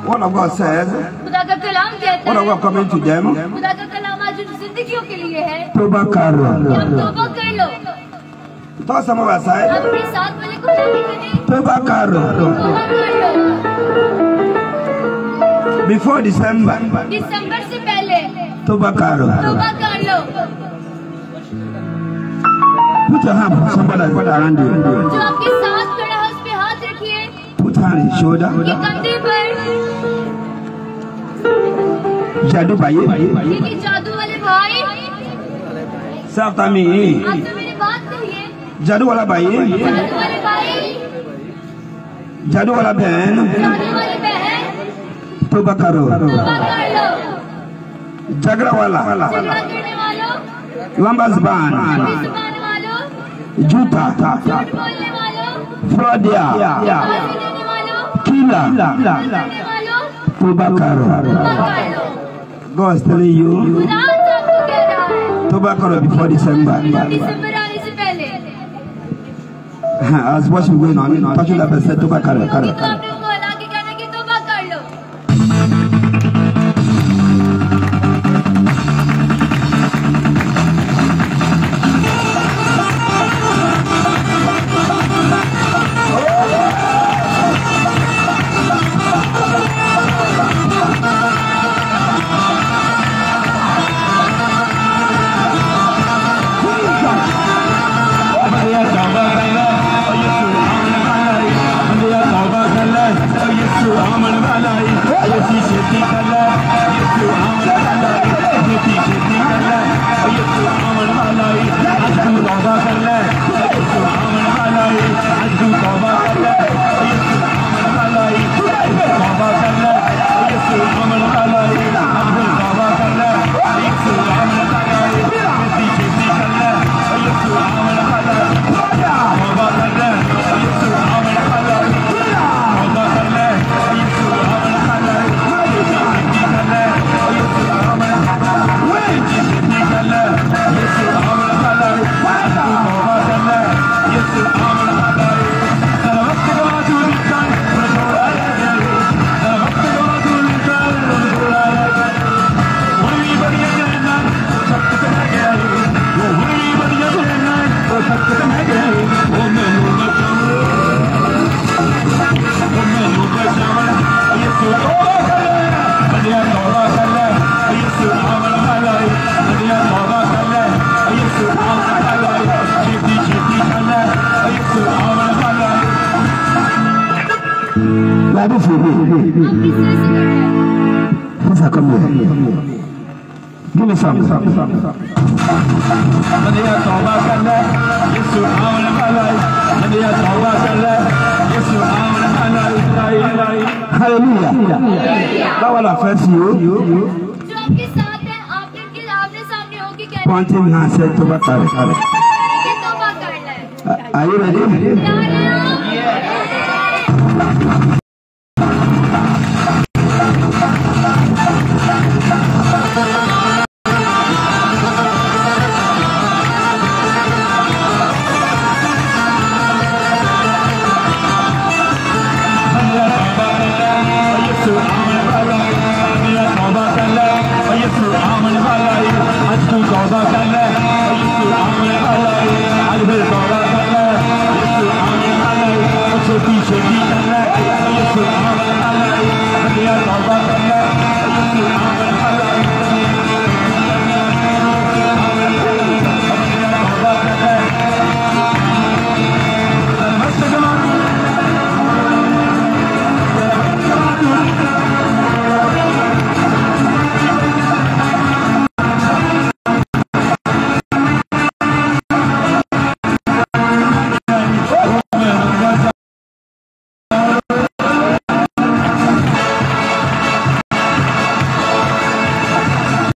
What of God says, खुदा का कलाम कहता what of है, God coming to them, खुदा का कलाम आज जिंदगियों के लिए है तौबा करो. कि आप तौबा कर लो. तो some of us say, आप अपने साथ वाले को जाने के लिए तौबा करो. तौबा कर लो. Before December, दिसंबर से पहले तौबा करो. तौबा कर लो. Put your hand on somebody around you. जो आपके साथ खड़ा है उस पे हाथ रखिए, Put hand on his shoulder. उनके कंधे पर. जादू भाई, ये जादू वाले भाई, साफ तामी. आप तो मेरी बात कहिए. जादू वाला भाई, जादू वाले भाई, जादू वाला बहन, जादू वाली बहन, तौबा करो. तौबा कर लो. झगड़ा वाला, झगड़ा करने वालों, लंबा जुबान, लंबी जुबान वालों, जूता, झूठ बोलने वालों, फ्रॉडिया, फांसी देने वालों, कीला, करने वालों, तौबा करो. तौबा कर लो. God is telling you, खुदा आपको कह रहा है तौबा करो before December. दिसंबर आने से पहले. As what's going on, talking about said तौबा करो. तो आपने उनको हटा के कहना कि तौबा कर लो. आप किस तरह से कर रहे हैं? What's that coming? Give me some. Hallelujah. That will affect you. जो आपके साथ है, आपने सामने होके कहना One thing I said to my father. कि तौबा करना है. Are you ready? तैयार हैं आप?